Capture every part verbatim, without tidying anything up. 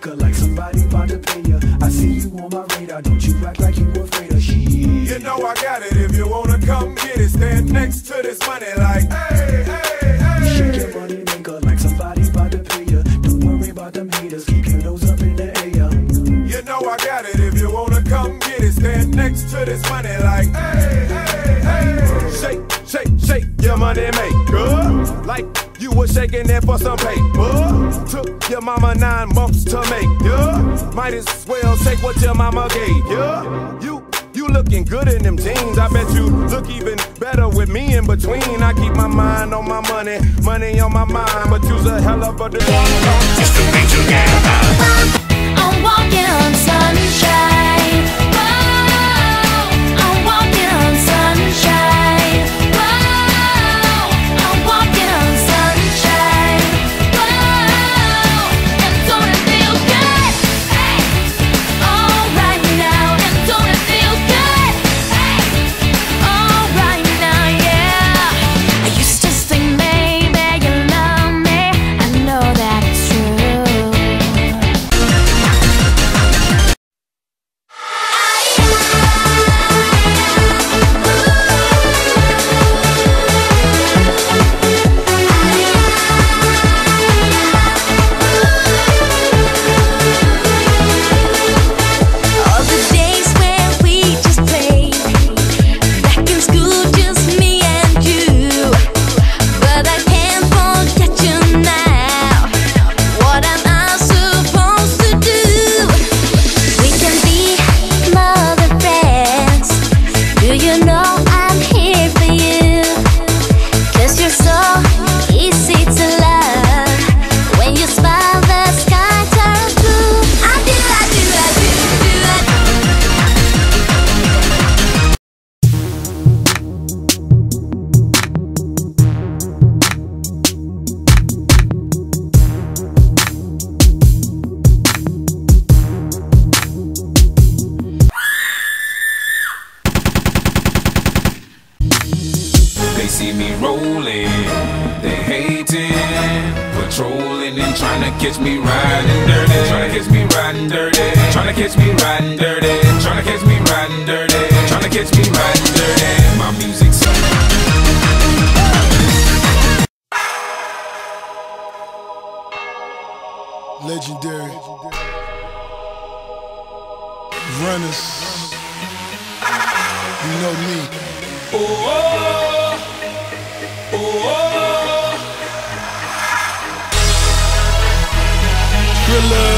maker, like somebody about to pay ya. I see you on my radar, don't you act like you afraid of shit. You know I got it, if you wanna come get it, stand next to this money like, hey, hey, hey. Shake your money maker, like somebody about to pay ya. Don't worry about them haters, keep your nose up in the air. You know I got it, if you wanna come get it, stand next to this money like, hey, hey, hey. Shake, shake, shake your money maker, like you was shaking it for some paper. Took your mama nine months to make ya. Might as well take what your mama gave ya. You, you looking good in them jeans. I bet you look even better with me in between. I keep my mind on my money, money on my mind, but you's a hell of a dude. Just to be together. I'm walking on sunshine. Whoa, I'm walking on sunshine. Whoa, I'm walking on sunshine. Whoa, and don't it feel good? Hey, all right now, and don't it feel good? Hey, all right now, yeah. I used to think maybe you love me. I know that it's true. All the days where we just played back in school, just me and you. But I can't forget you now. What am I supposed to do? We can be more than friends. Do you know I'm here for you? 'Cause you're so easy to love. When you smile, the sky turns blue. I do, I do, I do, do, I do. They see me rolling, they hating, patrolling and trying to catch me riding dirty, trying to catch me riding dirty, trying to catch me riding dirty, trying to catch me riding dirty, trying to catch me riding dirty. My music's so legendary runners. You know me. oh, oh, oh, oh. Thriller.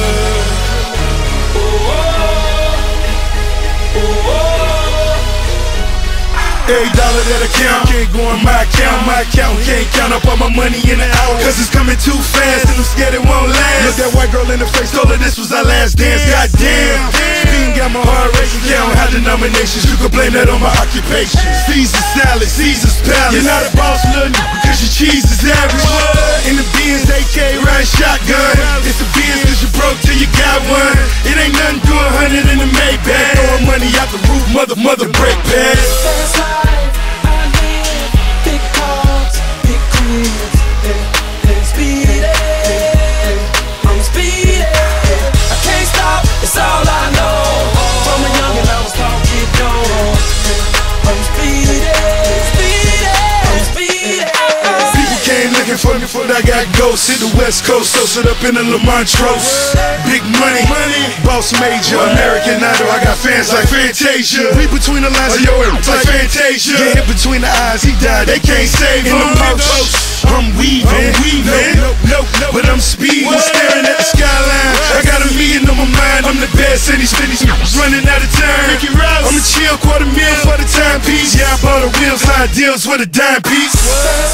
Every dollar that I count can't go in my account. My account can't count up all my money in an hour, 'cause it's coming too fast and I'm scared it won't last. Look that white girl in the face, told her this was our last dance. Goddamn, speeding got my heart racing. Count how denominations, you can blame that on my occupation. Caesar salad, Caesar's palace. You're not a boss, little nigga, 'cause your cheese is average. In the Benz, A K riding shotgun. It's a Benz 'cause you broke till you got one. It ain't nothing to a hundred in the Maybach. Throwing money out the roof, mother, mother break pads. That's life, I live. Big cars, big cribs, yeah, yeah, speedy, I'm speedy. I can't stop, it's all I know. From a youngin' I was taught to get going. I'm speedy, speedy, I'm speedy. People came looking for me, for I got ghosts. Hit the West Coast, so sit up in the Lamontros. Big money, money, boss major, American Idol. I got fans like Fantasia. We between the lines of your it's like Fantasia. Yeah, hit between the eyes, he died, they can't save him. In the posts, I'm weaving, I'm weaving. Nope, nope, nope, but I'm speeding, staring at the skyline. I got a million on my mind, I'm the best in these cities, running out of time. I'm a chill quarter meal for the timepiece. Yeah, I bought the wheels, high deals with a dime piece.